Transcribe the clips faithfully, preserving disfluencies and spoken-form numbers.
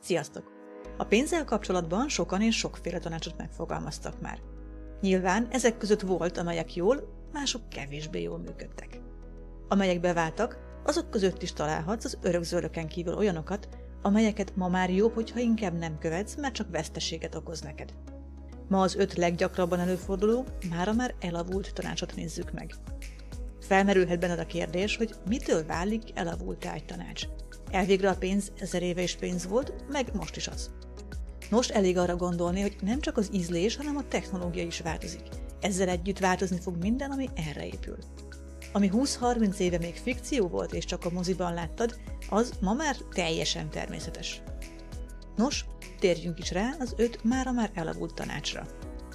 Sziasztok! A pénzzel kapcsolatban sokan és sokféle tanácsot megfogalmaztak már. Nyilván ezek között volt, amelyek jól, mások kevésbé jól működtek. Amelyek beváltak, azok között is találhatsz az örökzöldöken kívül olyanokat, amelyeket ma már jobb, hogyha inkább nem követsz, mert csak veszteséget okoz neked. Ma az öt leggyakrabban előforduló, mára már elavult tanácsot nézzük meg. Felmerülhet benned a kérdés, hogy mitől válik elavultá egy tanács. Elvégre a pénz ezer éve is pénz volt, meg most is az. Most elég arra gondolni, hogy nem csak az ízlés, hanem a technológia is változik. Ezzel együtt változni fog minden, ami erre épül. Ami húsz-harminc éve még fikció volt, és csak a moziban láttad, az ma már teljesen természetes. Nos, térjünk is rá az öt mára már elavult tanácsra.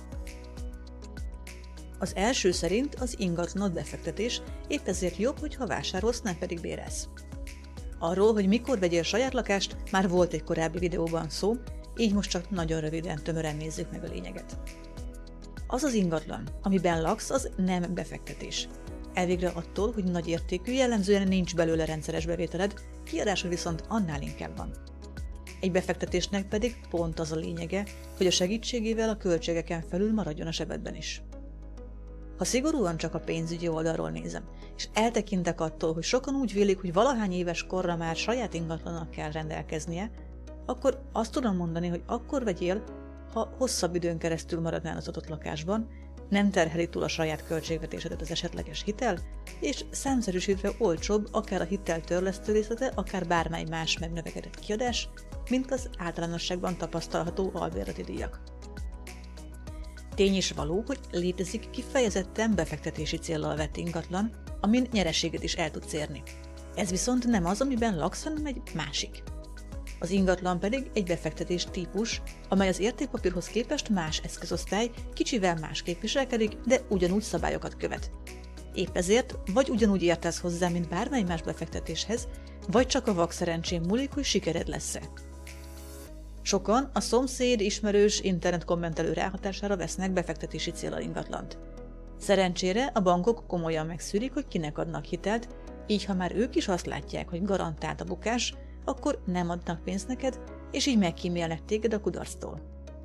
Az első szerint az ingatlanod befektetés, épp ezért jobb, hogyha vásárolsz, nem pedig bérelsz. Arról, hogy mikor vegyél saját lakást, már volt egy korábbi videóban szó, így most csak nagyon röviden, tömören nézzük meg a lényeget. Az az ingatlan, amiben laksz, az nem befektetés. Elvégre attól, hogy nagy értékű, jellemzően nincs belőle rendszeres bevételed, kiadása viszont annál inkább van. Egy befektetésnek pedig pont az a lényege, hogy a segítségével a költségeken felül maradjon a zsebedben is. Ha szigorúan csak a pénzügyi oldalról nézem, és eltekintek attól, hogy sokan úgy vélik, hogy valahány éves korra már saját ingatlanak kell rendelkeznie, akkor azt tudom mondani, hogy akkor vegyél, ha hosszabb időn keresztül maradnál az adott lakásban, nem terheli túl a saját költségvetésedet az esetleges hitel, és számszerűsítve olcsóbb akár a hitel törlesztő részlete, akár bármely más megnövekedett kiadás, mint az általánosságban tapasztalható albérleti díjak. Tény is való, hogy létezik kifejezetten befektetési céllal vett ingatlan, amin nyereséget is el tudsz érni. Ez viszont nem az, amiben laksz, hanem egy másik. Az ingatlan pedig egy befektetés típus, amely az értékpapírhoz képest más eszközosztály, kicsivel másképp viselkedik, de ugyanúgy szabályokat követ. Épp ezért vagy ugyanúgy értesz hozzá, mint bármely más befektetéshez, vagy csak a vak szerencsén múlik, hogy sikered lesz-e. Sokan a szomszéd, ismerős, internet kommentelő ráhatására vesznek befektetési céllal ingatlant. Szerencsére a bankok komolyan megszűrik, hogy kinek adnak hitelt, így ha már ők is azt látják, hogy garantált a bukás, akkor nem adnak pénzt neked, és így megkímélnek téged a kudarctól.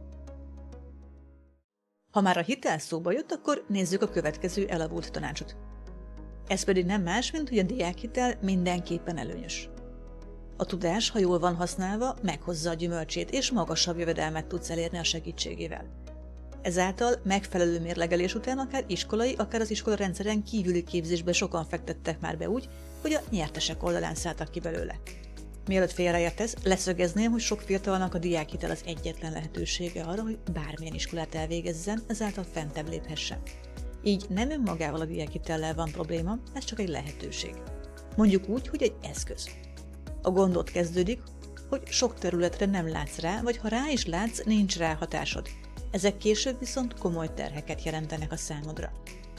Ha már a hitel szóba jött, akkor nézzük a következő elavult tanácsot. Ez pedig nem más, mint hogy a diákhitel mindenképpen előnyös. A tudás, ha jól van használva, meghozza a gyümölcsét, és magasabb jövedelmet tudsz elérni a segítségével. Ezáltal megfelelő mérlegelés után akár iskolai, akár az iskola rendszeren kívüli képzésbe sokan fektettek már be úgy, hogy a nyertesek oldalán szálltak ki belőle. Mielőtt félreértesz, leszögezném, hogy sok fiatalnak a diákhitel az egyetlen lehetősége arra, hogy bármilyen iskolát elvégezzen, ezáltal fentebb léphessen. Így nem önmagával a diákhitellel van probléma, ez csak egy lehetőség. Mondjuk úgy, hogy egy eszköz. A gond ott kezdődik, hogy sok területre nem látsz rá, vagy ha rá is látsz, nincs rá hatásod. Ezek később viszont komoly terheket jelentenek a számodra.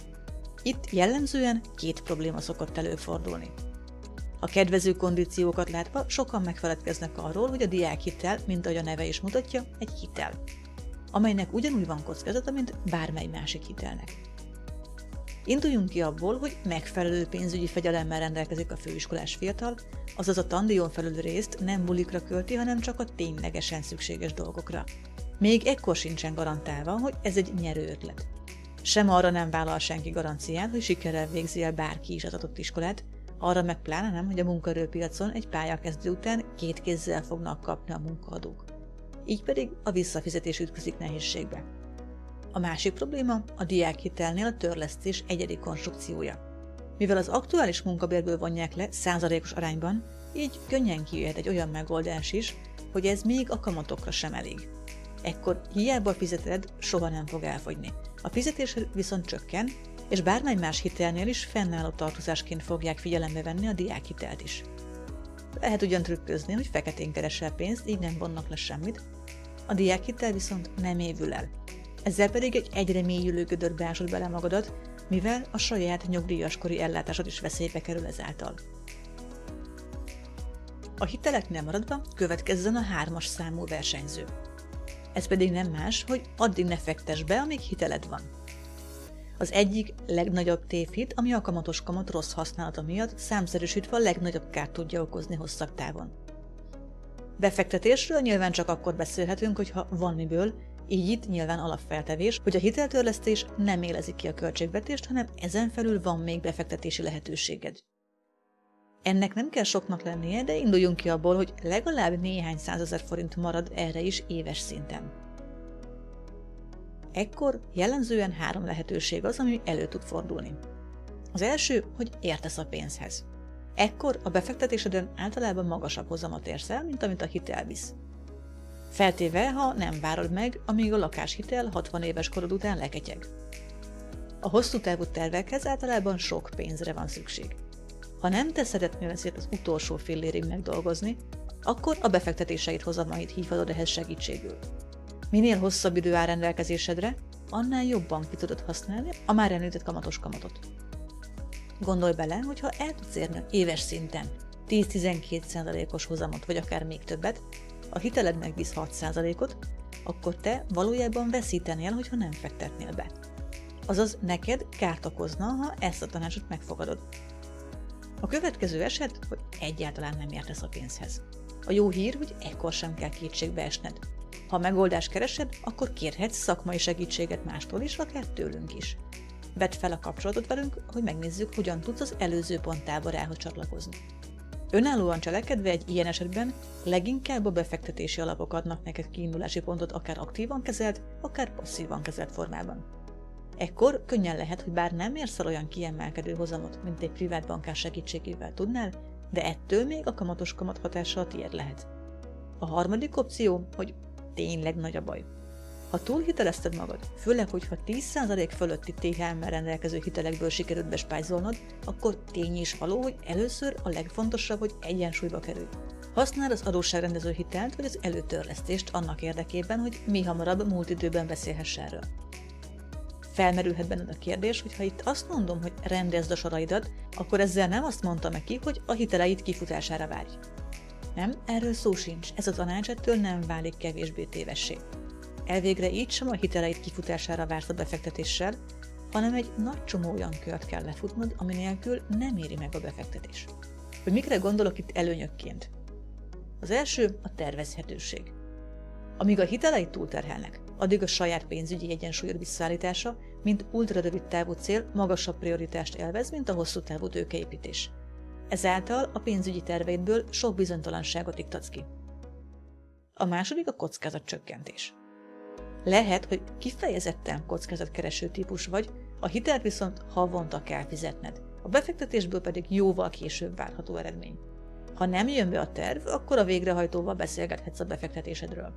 Itt jellemzően két probléma szokott előfordulni. A kedvező kondíciókat látva sokan megfeledkeznek arról, hogy a diákhitel, mint ahogy a neve is mutatja, egy hitel, amelynek ugyanúgy van kockázata, mint bármely másik hitelnek. Induljunk ki abból, hogy megfelelő pénzügyi fegyelemmel rendelkezik a főiskolás fiatal, azaz a tandíjon felül részt nem bulikra költi, hanem csak a ténylegesen szükséges dolgokra. Még ekkor sincsen garantálva, hogy ez egy nyerő ötlet. Sem arra nem vállal senki garanciát, hogy sikerrel végzi el bárki is az adott iskolát, arra meg pláne nem, hogy a munkaerőpiacon egy pályakezdő után két kézzel fognak kapni a munkaadók. Így pedig a visszafizetés ütközik nehézségbe. A másik probléma a diákhitelnél a törlesztés egyedi konstrukciója. Mivel az aktuális munkabérből vonják le százalékos arányban, így könnyen kijöhet egy olyan megoldás is, hogy ez még a kamatokra sem elég. Ekkor hiába fizeted, soha nem fog elfogyni. A fizetés viszont csökken, és bármely más hitelnél is fennálló tartozásként fogják figyelembe venni a diákhitelt is. Lehet ugyan trükközni, hogy feketén keresel pénzt, így nem vonnak le semmit, a diákhitel viszont nem évül el. Ezzel pedig egy egyre mélyülő gödörbe ásod bele magadat, mivel a saját nyugdíjaskori ellátásod is veszélybe kerül ezáltal. A hiteleknél maradva következzen a hármas számú versenyző. Ez pedig nem más, hogy addig ne fektess be, amíg hiteled van. Az egyik legnagyobb tévhit, ami a kamatos kamat rossz használata miatt számszerűsítve a legnagyobb kárt tudja okozni hosszabb távon. Befektetésről nyilván csak akkor beszélhetünk, hogyha van miből, így itt nyilván alapfeltevés, hogy a hiteltörlesztés nem élezik ki a költségvetést, hanem ezen felül van még befektetési lehetőséged. Ennek nem kell soknak lennie, de induljunk ki abból, hogy legalább néhány százezer forint marad erre is éves szinten. Ekkor jellemzően három lehetőség az, ami elő tud fordulni. Az első, hogy értesz a pénzhez. Ekkor a befektetéseden általában magasabb hozamot érsz el, mint amit a hitel visz. Feltéve, ha nem várod meg, amíg a lakáshitel hatvan éves korod után leketyeg. A hosszú távú tervekhez általában sok pénzre van szükség. Ha nem te szeretnél ezért az utolsó fillérig megdolgozni, akkor a befektetéseid hozamait hívhatod ehhez segítségül. Minél hosszabb idő áll rendelkezésedre, annál jobban ki tudod használni a már említett kamatos kamatot. Gondolj bele, hogy ha el tudsz érni éves szinten tíz-tizenkét százalékos hozamot, vagy akár még többet, a hiteled megvisz hat százalékot, akkor te valójában veszítenél, hogyha nem fektetnél be. Azaz neked kárt okozna, ha ezt a tanácsot megfogadod. A következő eset, hogy egyáltalán nem értesz a pénzhez. A jó hír, hogy ekkor sem kell kétségbe esned. Ha megoldást keresed, akkor kérhetsz szakmai segítséget mástól is, akár tőlünk is. Vedd fel a kapcsolatot velünk, hogy megnézzük, hogyan tudsz az előző ponttáborához csatlakozni. Önállóan cselekedve egy ilyen esetben leginkább a befektetési alapok adnak neked kiindulási pontot akár aktívan kezelt, akár passzívan kezelt formában. Ekkor könnyen lehet, hogy bár nem érsz el olyan kiemelkedő hozamot, mint egy privát bankár segítségével tudnál, de ettől még a kamatos kamat hatása a tiéd lehet. A harmadik opció, hogy tényleg nagy a baj. Ha túlhitelezted magad, főleg, hogyha tíz százalék fölötti té há emmel rendelkező hitelekből sikerült bespájzolnod, akkor tény is való, hogy először a legfontosabb, hogy egyensúlyba kerülj. Használd az adósságrendező hitelt vagy az előtörlesztést annak érdekében, hogy mi hamarabb múlt időben beszélhess erről. Felmerülhet benned a kérdés, hogy ha itt azt mondom, hogy rendezd a soraidat, akkor ezzel nem azt mondtam neki, hogy a hiteleid kifutására várj. Nem, erről szó sincs, ez a tanács ettől nem válik kevésbé tévessé. Elvégre így sem a hiteleid kifutására vársz a befektetéssel, hanem egy nagy csomó olyan kört kell lefutnod, ami nélkül nem éri meg a befektetés. Hogy mikre gondolok itt előnyökként? Az első a tervezhetőség. Amíg a hiteleid túlterhelnek, addig a saját pénzügyi egyensúlyod visszaállítása, mint ultrarövid távú cél magasabb prioritást élvez, mint a hosszú távú tőkeépítés. Ezáltal a pénzügyi terveidből sok bizonytalanságot iktatsz ki. A második a kockázatcsökkentés. Lehet, hogy kifejezetten kockázatkereső típus vagy, a hitelt viszont havonta kell fizetned, a befektetésből pedig jóval később várható eredmény. Ha nem jön be a terv, akkor a végrehajtóval beszélgethetsz a befektetésedről.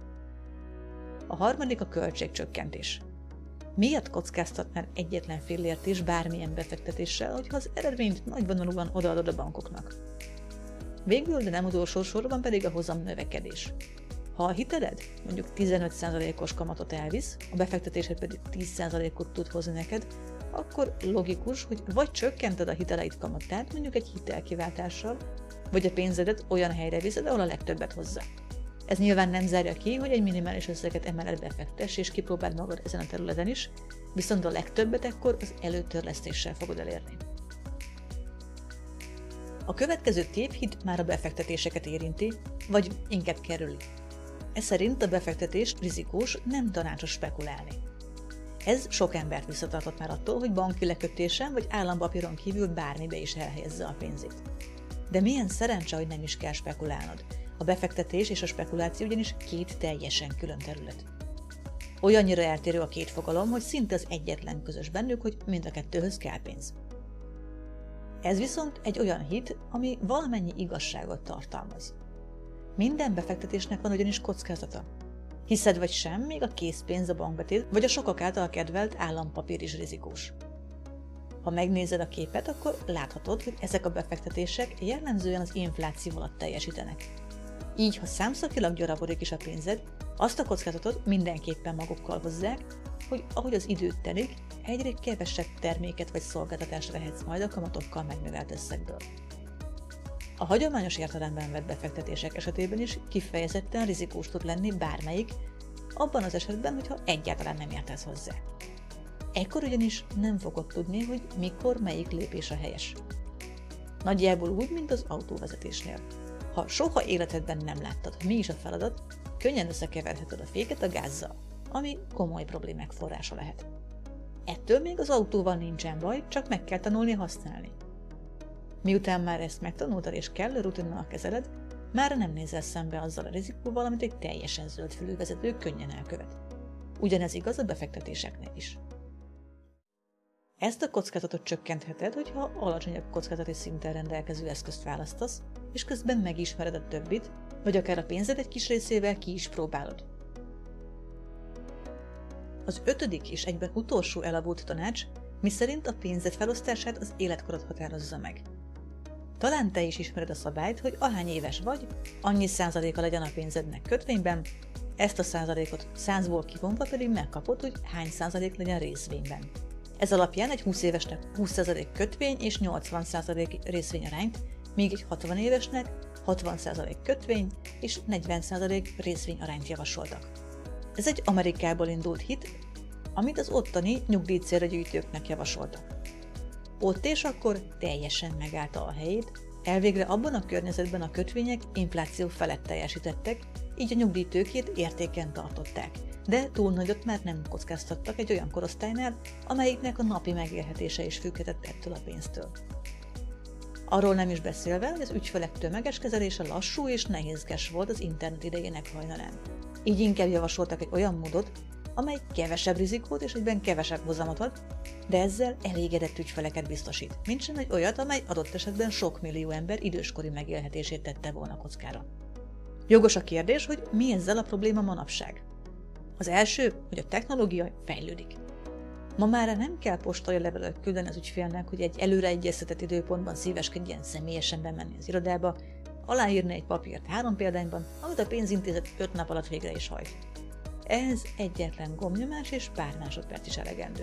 A harmadik a költségcsökkentés. Miért kockáztatnál egyetlen fillért is bármilyen befektetéssel, hogyha az eredményt nagyvonalúan odaadod a bankoknak? Végül, de nem utolsó sorban pedig a hozam növekedés. Ha a hiteled mondjuk tizenöt százalékos kamatot elvisz, a befektetésed pedig tíz százalékot tud hozni neked, akkor logikus, hogy vagy csökkented a hiteleid kamatát mondjuk egy hitelkiváltással, vagy a pénzedet olyan helyre viszed, ahol a legtöbbet hozza. Ez nyilván nem zárja ki, hogy egy minimális összeget emellett befektess és kipróbáld magad ezen a területen is, viszont a legtöbbet ekkor az előtörlesztéssel fogod elérni. A következő tévhit már a befektetéseket érinti, vagy inkább kerüli. Ez szerint a befektetés rizikós, nem tanácsos spekulálni. Ez sok embert visszatartott már attól, hogy banki lekötésen vagy állampapíron kívül bármibe is elhelyezze a pénzét. De milyen szerencse, hogy nem is kell spekulálnod. A befektetés és a spekuláció ugyanis két teljesen külön terület. Olyannyira eltérő a két fogalom, hogy szinte az egyetlen közös bennük, hogy mind a kettőhöz kell pénz. Ez viszont egy olyan hit, ami valamennyi igazságot tartalmaz. Minden befektetésnek van ugyanis kockázata. Hiszed vagy sem, még a készpénz, a bankbetét vagy a sokak által kedvelt állampapír is rizikós. Ha megnézed a képet, akkor láthatod, hogy ezek a befektetések jellemzően az infláció alatt teljesítenek. Így, ha számszakilag gyarapodik is a pénzed, azt a kockázatot mindenképpen magukkal hozzák, hogy ahogy az idő telik, egyre kevesebb terméket vagy szolgáltatást vehetsz majd a kamatokkal megnövelt összegből. A hagyományos értelemben vett befektetések esetében is kifejezetten rizikós tud lenni bármelyik, abban az esetben, hogyha egyáltalán nem értesz hozzá. Ekkor ugyanis nem fogod tudni, hogy mikor melyik lépés a helyes. Nagyjából úgy, mint az autóvezetésnél. Ha soha életedben nem láttad, hogy mi is a feladat, könnyen összekeverheted a féket a gázzal, ami komoly problémák forrása lehet. Ettől még az autóval nincsen baj, csak meg kell tanulni használni. Miután már ezt megtanultad és kellő rutinnal kezeled, már nem nézel szembe azzal a rizikóval, amit egy teljesen zöldfülű vezető könnyen elkövet. Ugyanez igaz a befektetéseknél is. Ezt a kockázatot csökkentheted, hogyha alacsonyabb kockázati szinten rendelkező eszközt választasz, és közben megismered a többit, vagy akár a pénzed egy kis részével ki is próbálod. Az ötödik és egyben utolsó elavult tanács, miszerint a pénzed felosztását az életkorod határozza meg. Talán te is ismered a szabályt, hogy ahány éves vagy, annyi százaléka legyen a pénzednek kötvényben, ezt a százalékot százból kivonva pedig megkapod, hogy hány százalék legyen részvényben. Ez alapján egy húsz évesnek húsz százalék kötvény és nyolcvan százalék részvény arányt, míg egy hatvan évesnek hatvan százalék kötvény és negyven százalék részvény arányt javasoltak. Ez egy Amerikából indult hit, amit az ottani nyugdíjcélra gyűjtőknek javasoltak. Ott és akkor teljesen megállta a helyét, elvégre abban a környezetben a kötvények infláció felett teljesítettek, így a nyugdíjtőkét értéken tartották, de túl nagyot már nem kockáztattak egy olyan korosztálynál, amelyiknek a napi megélhetése is függhetett ettől a pénztől. Arról nem is beszélve, hogy az ügyfelek tömeges kezelése lassú és nehézkes volt az internet idejének hajnalán. Így inkább javasoltak egy olyan módot, amely kevesebb rizikót és egyben kevesebb hozamot ad, de ezzel elégedett ügyfeleket biztosít, mintsem egy olyat, amely adott esetben sok millió ember időskori megélhetését tette volna kockára. Jogos a kérdés, hogy mi ezzel a probléma manapság. Az első, hogy a technológia fejlődik. Ma már nem kell postai levelet küldeni az ügyfélnek, hogy egy előre egyeztetett időpontban szíveskedjen személyesen bemenni az irodába, aláírni egy papírt három példányban, amit a pénzintézet öt nap alatt végre is hajt. Ez egyetlen gombnyomás és pár másodperc is elegendő.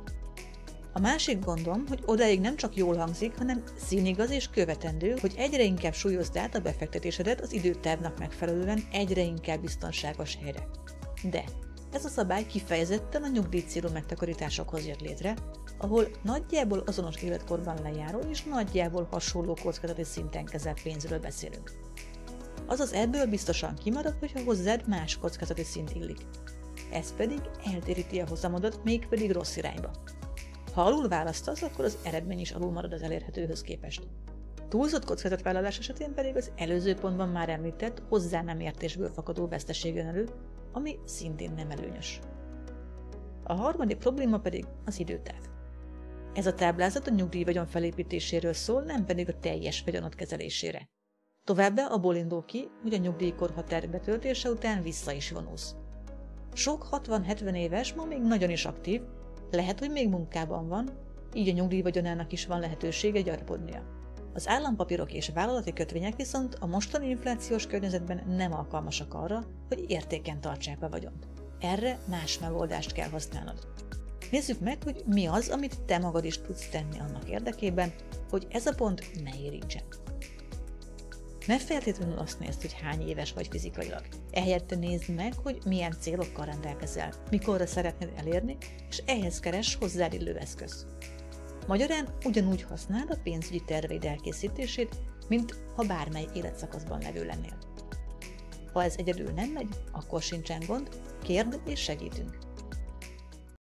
A másik gondom, hogy odáig nem csak jól hangzik, hanem színigaz és követendő, hogy egyre inkább súlyozd át a befektetésedet az időtávnak megfelelően egyre inkább biztonságos helyre. De ez a szabály kifejezetten a nyugdíjcélú megtakarításokhoz jött létre, ahol nagyjából azonos életkorban lejáró és nagyjából hasonló kockázati szinten kezelt pénzről beszélünk. Azaz ebből biztosan kimarad, hogyha hozzád más kockázati szint illik. Ez pedig eltéríti a hozamodat, mégpedig rossz irányba. Ha alul választasz, akkor az eredmény is alul marad az elérhetőhöz képest. Túlzott kockázatvállalás esetén pedig az előző pontban már említett, hozzá nem értésből fakadó veszteség jön elő, ami szintén nem előnyös. A harmadik probléma pedig az időtáv. Ez a táblázat a nyugdíjvagyon felépítéséről szól, nem pedig a teljes vagyonot kezelésére. Továbbá abból indul ki, hogy a nyugdíjkorhatár betöltése után vissza is vonulsz. Sok hatvan-hetven éves ma még nagyon is aktív, lehet, hogy még munkában van, így a nyugdíjvagyonának is van lehetősége gyarapodnia. Az állampapírok és vállalati kötvények viszont a mostani inflációs környezetben nem alkalmasak arra, hogy értéken tartsák a vagyont. Erre más megoldást kell használnod. Nézzük meg, hogy mi az, amit te magad is tudsz tenni annak érdekében, hogy ez a pont ne érintsen. Ne feltétlenül azt nézd, hogy hány éves vagy fizikailag. Ehelyett nézd meg, hogy milyen célokkal rendelkezel, mikorra szeretnéd elérni, és ehhez keresd hozzád illő eszköz. Magyarán ugyanúgy használd a pénzügyi terveid elkészítését, mint ha bármely életszakaszban levő lennél. Ha ez egyedül nem megy, akkor sincsen gond, kérd és segítünk.